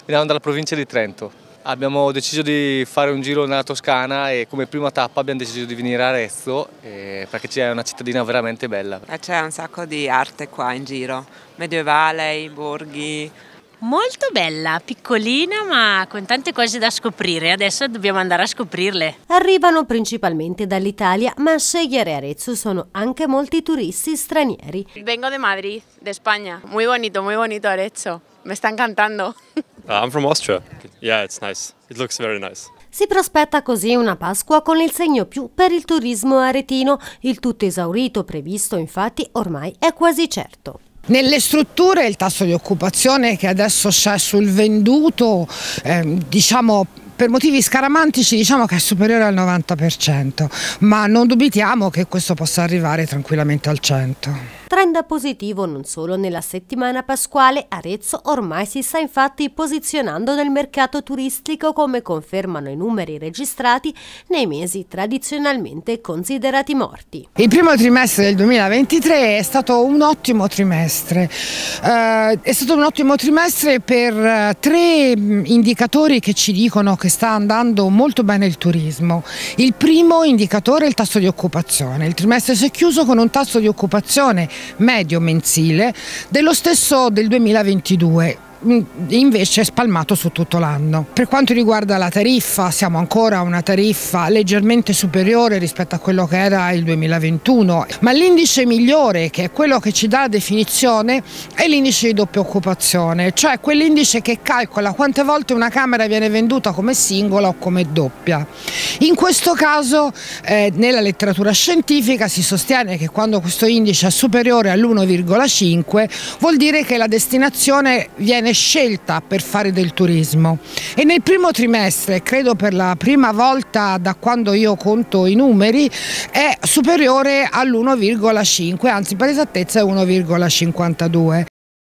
Veniamo dalla provincia di Trento. Abbiamo deciso di fare un giro nella Toscana e come prima tappa abbiamo deciso di venire a Arezzo perché c'è una cittadina veramente bella. C'è un sacco di arte qua in giro, medievale, i borghi. Molto bella, piccolina ma con tante cose da scoprire, adesso dobbiamo andare a scoprirle. Arrivano principalmente dall'Italia, ma a scegliere Arezzo sono anche molti turisti stranieri. Vengo de Madrid, de España. Muy bonito Arezzo. Me sta encantando. I'm from Austria. Yeah, it's nice. It looks very nice. Si prospetta così una Pasqua con il segno più per il turismo aretino. Il tutto esaurito previsto infatti ormai è quasi certo. Nelle strutture il tasso di occupazione che adesso c'è sul venduto, diciamo per motivi scaramantici diciamo che è superiore al 90%, ma non dubitiamo che questo possa arrivare tranquillamente al 100%. Trend positivo non solo nella settimana pasquale, Arezzo ormai si sta infatti posizionando nel mercato turistico come confermano i numeri registrati nei mesi tradizionalmente considerati morti. Il primo trimestre del 2023 è stato un ottimo trimestre, per tre indicatori che ci dicono che sta andando molto bene il turismo. Il primo indicatore è il tasso di occupazione. Il trimestre si è chiuso con un tasso di occupazione medio mensile dello stesso del 2022. Invece è spalmato su tutto l'anno. Per quanto riguarda la tariffa, siamo ancora a una tariffa leggermente superiore rispetto a quello che era il 2021, ma l'indice migliore, che è quello che ci dà la definizione, è l'indice di doppia occupazione, cioè quell'indice che calcola quante volte una camera viene venduta come singola o come doppia. In questo caso nella letteratura scientifica si sostiene che quando questo indice è superiore all'1,5 vuol dire che la destinazione viene scelta per fare del turismo, e nel primo trimestre, credo per la prima volta da quando io conto i numeri, è superiore all'1,5, anzi per esattezza è 1,52.